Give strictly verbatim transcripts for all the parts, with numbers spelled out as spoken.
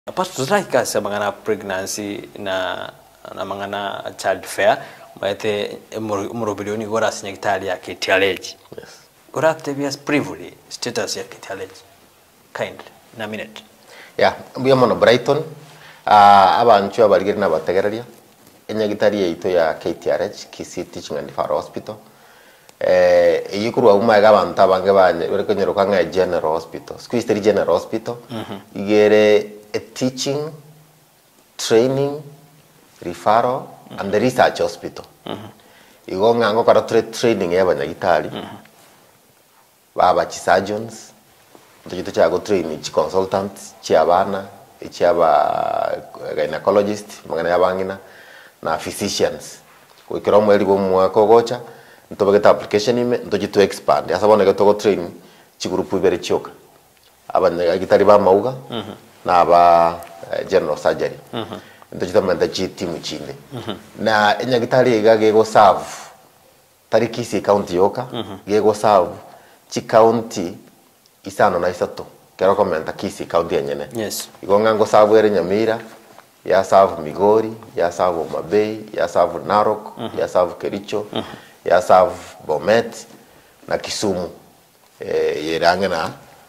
Apart to sa mga pregnancy na na mga na child fair maite murubilioni gora sinyagitali ya K T L H. Yes. Gora activities privily status ya K T L H. Kind na minute. Yeah, mbuya mono Brighton uh, abantu abaligiri na bategereria enyagitali yaito ya K T L H Kisii Teaching and Referral Hospital. Eh yikurwa umaga abantu abange banye ureko nyeruka nga General Hospital. Squeeze General Hospital. Mm -hmm. Igere a teaching, training, referral, mm -hmm. and the research hospital. Mm -hmm. Igo ngango kara training ya banyagitali. Mm -hmm. Baba chi surgeons, ndogito chago training chi consultants, chi abana, chi aba gynecologist, magana yabangina na physicians. Ko ikero mweli bo mwako gocha, ntobegeta application ime ndogito expand. Asa bona gato training chi group ibere choka. Abanyagitali ba mauga. Mm -hmm. na ba uh, general surgery. Mhm. Mm Ndogita manda chi team chinde. Mhm. Mm na enyagitali igage go serve tarikisi county yoka, mm -hmm. gego serve chi county isano na isato. Kero komenta Kisii county yenyene. Yes. Igonga ngo serve ere Nyamira, ya serve Migori, ya serve Mabei, ya serve Narok, mm -hmm. ya serve Kericho, mm -hmm. ya serve Bomet na Kisumu. Eh yerangena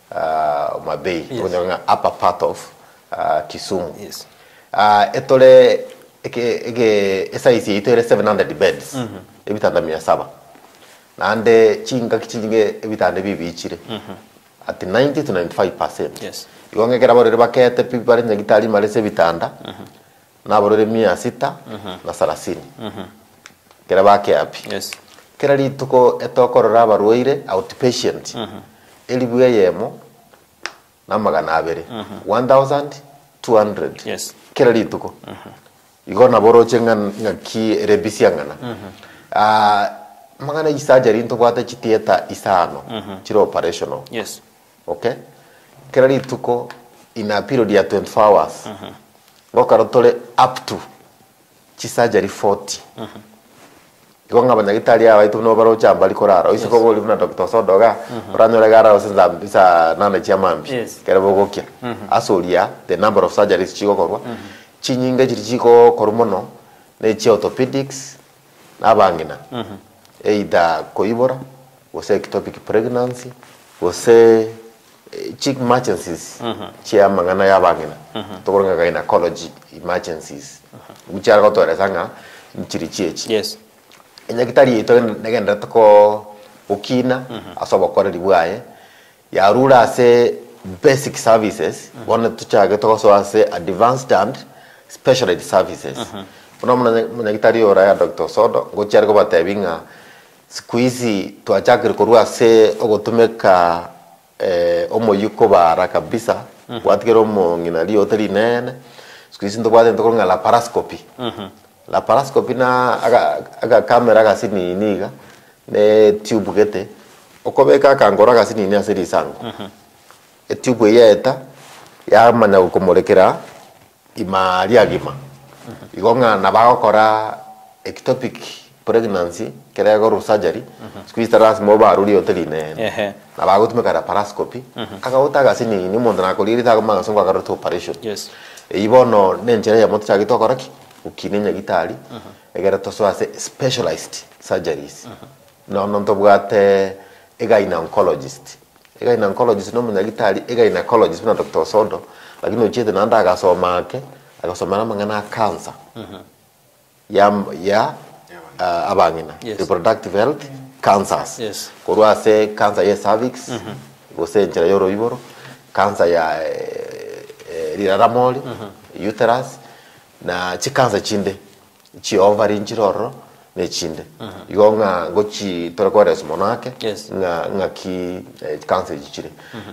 uh, Mabei, yes. Kwenye upper part of uh, Kisumu. Yes. Uh, etole eke eke esa isi itore seven hundred beds. Mm -hmm. Ebitanda mia saba. Na ande chinga kichinge ebitanda bibichire. Mm -hmm. At ninety to ninety-five percent. Yes. Igonge kera borere bakete pipare nyagitali malese bitanda. Mm -hmm. Na borere mia sita mm -hmm. na thelathini. Mm -hmm. Kera bake api. Yes. Kera lituko etokorora barwaire outpatient. Mm -hmm. Elibuye yemo na magana abere. Mm -hmm. one thousand two hundred. Yes. Kera lituko. Mm -hmm. Igona boroche ngaki rebisi ngana. Mm -hmm. Ah uh, magana isajari into bwata chitieta isano. Mm -hmm. Chiro operational. Yes. Okay? Kera lituko in a period ya twenty-four hours. Mm -hmm. Ngokarotole up to chisajari forty. Mm -hmm. Igonga banyagitali aba itu no baro chamba likorara oisi ko boli na Doctor Sodoga uranyore gara osinza bisa nana chiamambi kera bogokia asolia the number of surgeries chiko korwa chinyinga chiri chiko korumono ne chi orthopedics na bangina either koibora wose ectopic pregnancy wose chick emergencies chi amangana ya bangina tokoronga gynecology emergencies uchara ko tore sanga nchiri chiechi. Yes. Enyagitali ito negenda toko ukina mm -hmm. asoba kore libwaye ya rula ase basic services mm -hmm. bona tuchaga toko so ase advanced and specialized services mm -hmm. bona enyagitali ora ya Doctor Sodo ngochara ko batebinga squeeze tuachakire korwa ase ogotumeka eh omoyuko bara kabisa mm -hmm. watikero mo nginali hoteli nene squeeze ndo bwate ndo ngala laparoscopy mm -hmm. Laparoscopy na aga aga camera aga sini niga ne tube gete okobeka kangora aga sini ni asiri sango. Mhm. Mm e tube yeta ya mana ukomorekera imari agima. Mhm. Mm Igonga na bagokora ectopic pregnancy kera go surgery. Mhm. Mm Squeeze taras moba ruli hoteli ne. Ehe. Na bagotumeka laparoscopy. Mhm. Mm Aga utaga sini ni mondo na koliri taga manga songa garoto operation. Yes. E ibono nenjera ya moto chagito koraki. Ukinenya gitali uh -huh. egera toso ase specialized surgeries uh -huh. no no ntobwate ega ina oncologist ega ina oncologist no munya gitali ega ina oncologist na Doctor Sodo lakini uchete nanda agasoma ake agasoma na mangana cancer uh -huh. ya ya uh, abangina. Yes. Reproductive health mm -hmm. cancers. Yes. Korwa ase cancer ya cervix uh -huh. gose nchera yoro iboro cancer ya eh, eh, liraramoli uh -huh. uterus na chikanza chinde chi ovary nchiroro ne chinde uh -huh. Igonga gochi torekores monake. Yes. nga nga ki eh, cancer chichire uh -huh.